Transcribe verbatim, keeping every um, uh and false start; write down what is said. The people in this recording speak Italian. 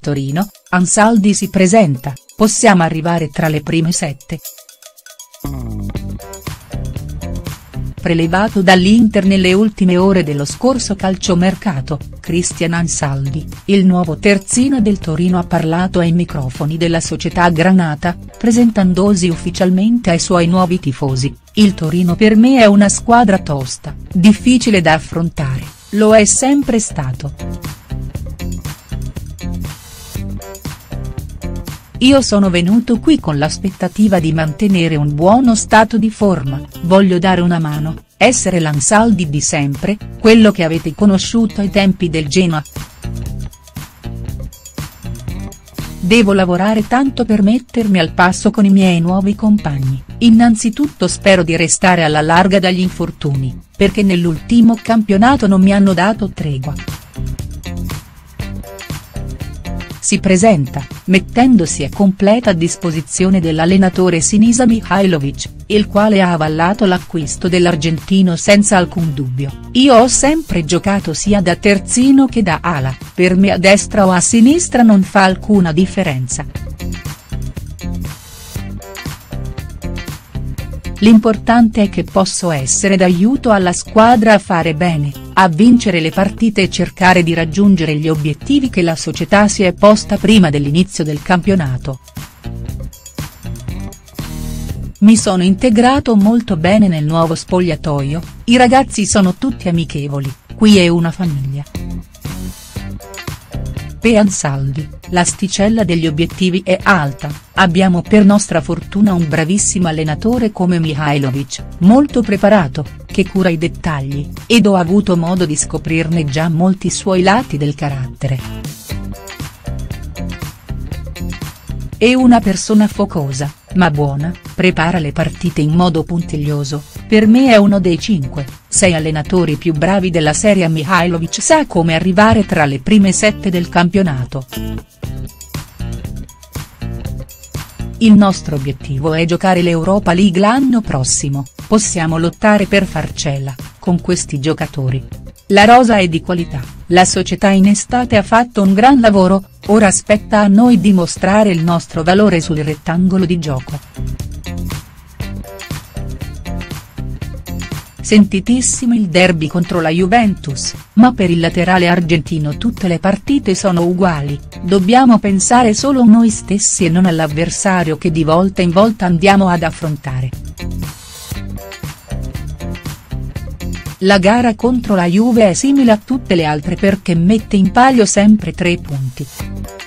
Torino, Ansaldi si presenta, possiamo arrivare tra le prime sette. Prelevato dall'Inter nelle ultime ore dello scorso calciomercato, Cristian Ansaldi, il nuovo terzino del Torino ha parlato ai microfoni della società granata, presentandosi ufficialmente ai suoi nuovi tifosi: "Il Torino per me è una squadra tosta, difficile da affrontare, lo è sempre stato. Io sono venuto qui con l'aspettativa di mantenere un buono stato di forma, voglio dare una mano, essere l'Ansaldi di sempre, quello che avete conosciuto ai tempi del Genoa. Devo lavorare tanto per mettermi al passo con i miei nuovi compagni, innanzitutto spero di restare alla larga dagli infortuni, perché nell'ultimo campionato non mi hanno dato tregua". Si presenta, mettendosi a completa disposizione dell'allenatore Sinisa Mihajlović, il quale ha avallato l'acquisto dell'argentino senza alcun dubbio: "Io ho sempre giocato sia da terzino che da ala, per me a destra o a sinistra non fa alcuna differenza. L'importante è che posso essere d'aiuto alla squadra a fare bene, a vincere le partite e cercare di raggiungere gli obiettivi che la società si è posta prima dell'inizio del campionato. Mi sono integrato molto bene nel nuovo spogliatoio, i ragazzi sono tutti amichevoli, qui è una famiglia". Per Ansaldi, l'asticella degli obiettivi è alta, abbiamo per nostra fortuna un bravissimo allenatore come Mihajlović, molto preparato, che cura i dettagli, ed ho avuto modo di scoprirne già molti suoi lati del carattere. È una persona focosa, ma buona, prepara le partite in modo puntiglioso, per me è uno dei cinque, sei allenatori più bravi della serie. Mihajlović sa come arrivare tra le prime sette del campionato. Il nostro obiettivo è giocare l'Europa League l'anno prossimo, possiamo lottare per farcela, con questi giocatori. La rosa è di qualità, la società in estate ha fatto un gran lavoro, ora spetta a noi dimostrare il nostro valore sul rettangolo di gioco. Sentitissimo il derby contro la Juventus, ma per il laterale argentino tutte le partite sono uguali, dobbiamo pensare solo a noi stessi e non all'avversario che di volta in volta andiamo ad affrontare. La gara contro la Juve è simile a tutte le altre perché mette in palio sempre tre punti.